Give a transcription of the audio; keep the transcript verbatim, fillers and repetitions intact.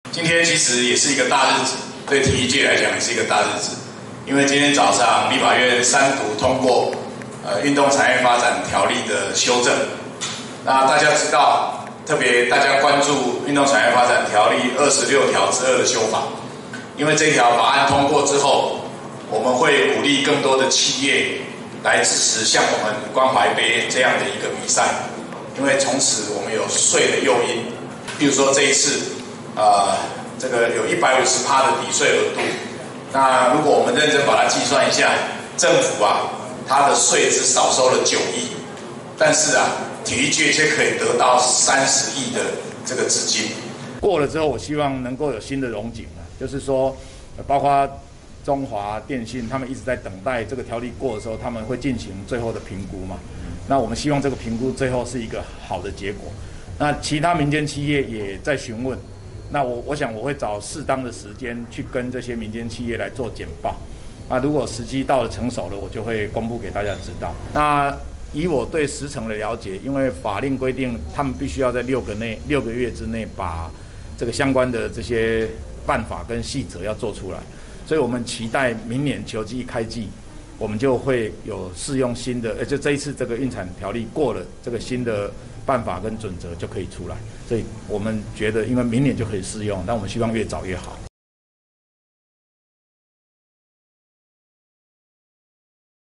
今天其实也是一个大日子，对体育界来讲也是一个大日子，因为今天早上立法院三读通过呃运动产业发展条例的修正。那大家知道，特别大家关注运动产业发展条例二十六条之二的修法，因为这条法案通过之后，我们会鼓励更多的企业来支持像我们关怀杯这样的一个比赛，因为从此我们有税的诱因，比如说这一次。呃，这个有一百五十趴的抵税额度，那如果我们认真把它计算一下，政府啊，它的税只少收了九亿，但是啊，体育界却可以得到三十亿的这个资金。 过了之后，我希望能够有新的荣景啊，就是说，包括中华电信，他们一直在等待这个条例过的时候，他们会进行最后的评估嘛。那我们希望这个评估最后是一个好的结果。那其他民间企业也在询问。那我我想我会找适当的时间去跟这些民间企业来做简报，啊，如果时机到了成熟了，我就会公布给大家知道。那以我对时程的了解，因为法令规定他们必须要在六个内六个月之内把这个相关的这些办法跟细则要做出来，所以我们期待明年球季开季，我们就会有适用新的，呃，就这一次这个运产条例过了，这个新的办法跟准则就可以出来，所以我们觉得，因为明年就可以适用，但我们希望越早越好。